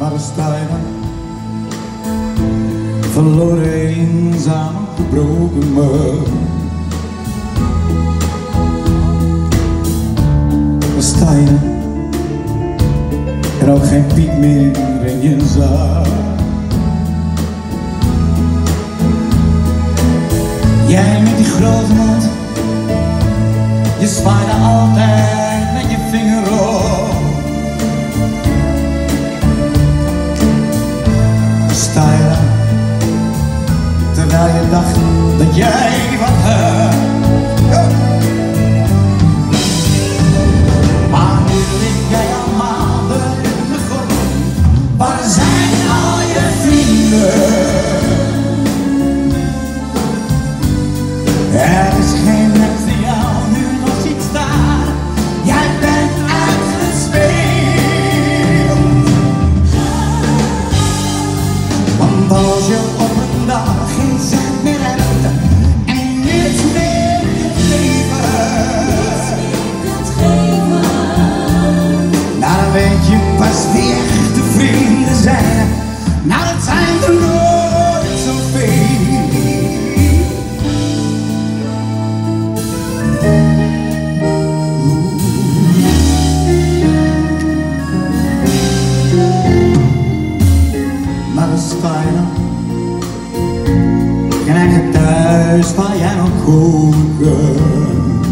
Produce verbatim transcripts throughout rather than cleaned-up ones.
Maar dan sta je dan, verloren, eenzaam, gebroken me. Dan sta je en ook geen piep meer in je zak. Jij met die grote mond, je zwaaide altijd met je vinger op. Sta je dan, terwijl je dacht dat jij wat had. Maar nu lig jij al maanden in de grond. Waar zijn al je vrienden? Er is geen mens die jou nu nog ziet staan. Jij bent uitgespeeld. Want als je op een dag geen cent meer hebt en niets meer kunt geven, nou dan weet je pas wie echte vrienden zijn. Nou dat zijn er nooit zoveel. Geen eigen thuis waar jij nog komen kunt.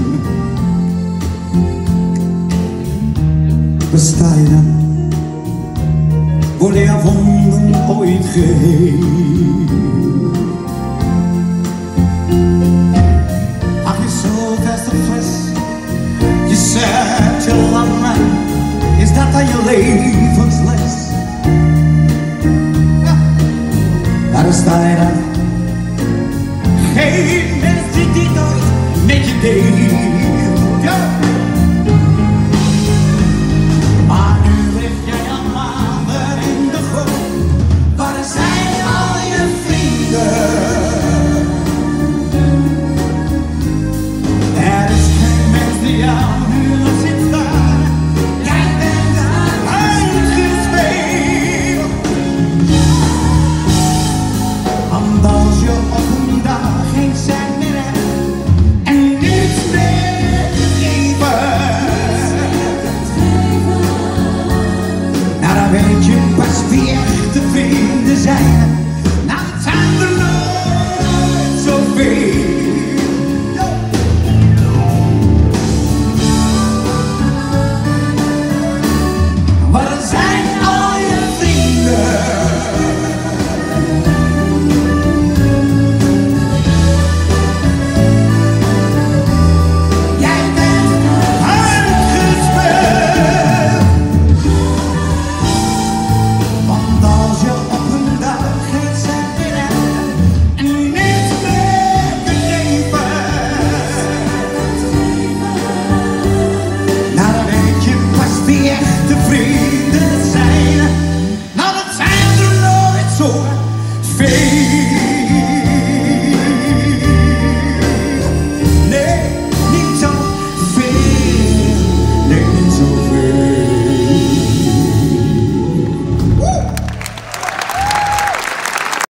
Besta je dan? Worden jouw wonden ooit geheel? Ach, je zo vast op fles, je zet je lang aan. Is dat dan je levensles? Daar sta je dan, geen mens die dit nooit met je deelt. Ja. Maar nu lig jij al maanden in de grond. Waar zijn al je vrienden? Er is geen mens die jou nu nog ziet staan. Jij bent uitgespeeld. Want als je op een dag geen cent meer hebt en niets meer te geven, nou dan weet je pas wie echt